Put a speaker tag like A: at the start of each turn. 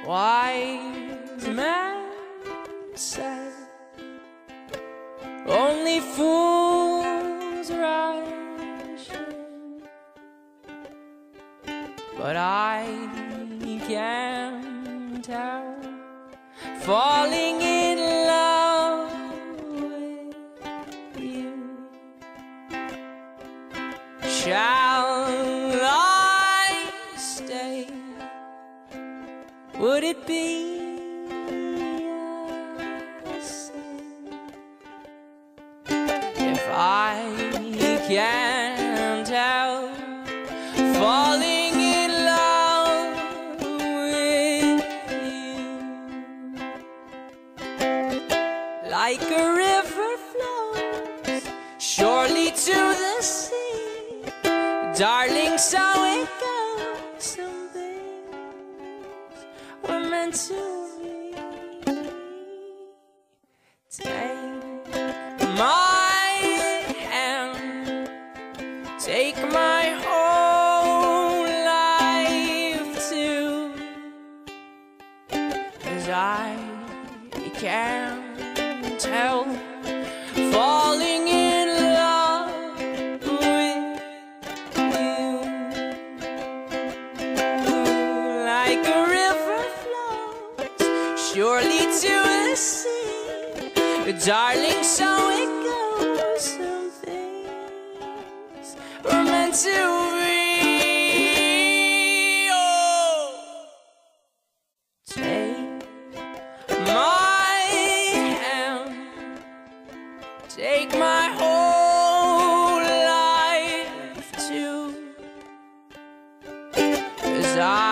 A: wise man said, only fools rush in, but I can't help falling in love with you. Shall I stay? Would it be a sin if I can't help falling in love with you? Like a river flows surely to the sea, darling, so it goes. Some things were meant to be. Take my hand, take my whole life too, 'cause I can't help falling in love with you. Like a river flows surely to the sea, darling, so it goes. Some things were meant to be. Oh, take my hand, take my whole life too, 'cause I